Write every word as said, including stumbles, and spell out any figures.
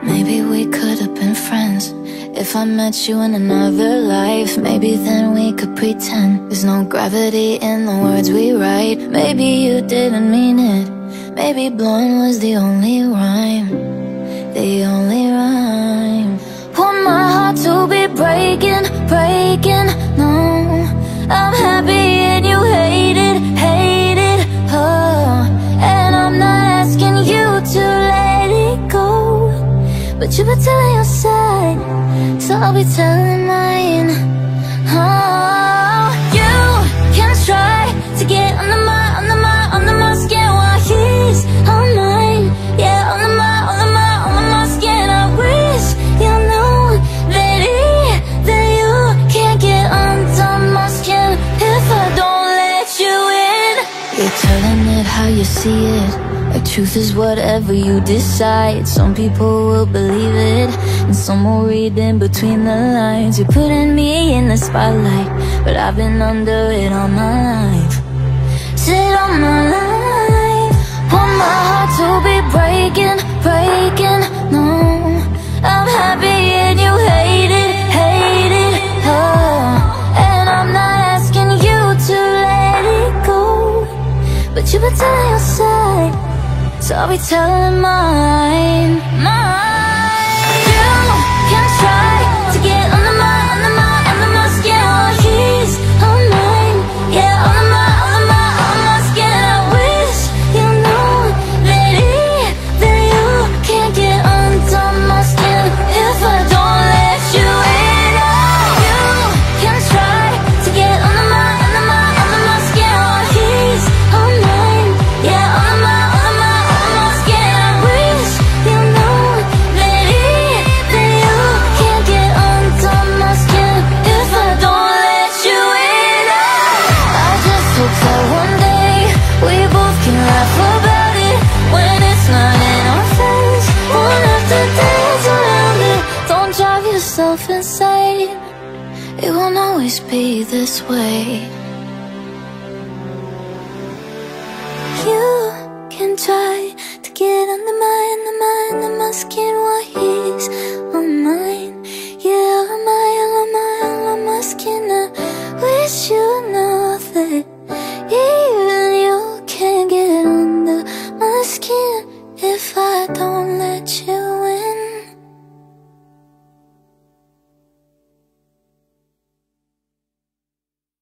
Maybe we could have been friends if I met you in another life. Maybe then we could pretend there's no gravity in the words we write. Maybe you didn't mean it. Maybe blowing was the only rhyme, the only rhyme. Want my heart to be breaking, breaking, no. I'm happy and you hate it, hate it, oh. And I'm not asking you to let it go, but you've been telling your side, so I'll be telling mine. Oh, you can try to get under my, under my, under my skin while he's on mine. Yeah, under my, under my, under my skin. I wish you knew that he, that you can't get under my skin if I don't let you in. You're telling it how you see it, like truth is whatever you decide. Some people will believe it, and some will read in between the lines. You're putting me in the spotlight, but I've been under it all my life. Sit on my life. Want my heart to be breaking, breaking, no. I'm happy and you hate it, hate it, oh. And I'm not asking you to let it go, but you've been telling your side, so I'll be telling mine, mine. You can try to get under my, under my, under my skin while he's on mine. Yeah, under my, under my, under my skin. I wish you knew that he, that you can't get under my skin if I don't let you in. Oh, you can try to get under my, under my, under my skin while he's on mine. Yeah, under my, under my, under my skin. I wish you knew that he, that you can't get under my skin if I don't let you in. Oh, I just hope that one day we both can laugh about it when it's not in our face. Won't have to dance around it. Don't drive yourself insane. It won't always be this way. You can try to get under my, under my, under my skin